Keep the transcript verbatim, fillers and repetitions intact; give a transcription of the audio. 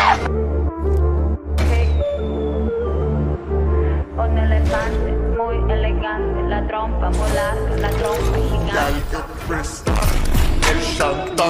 Un elefante muy elegante, la trompa muy larga, la trompa gigante. El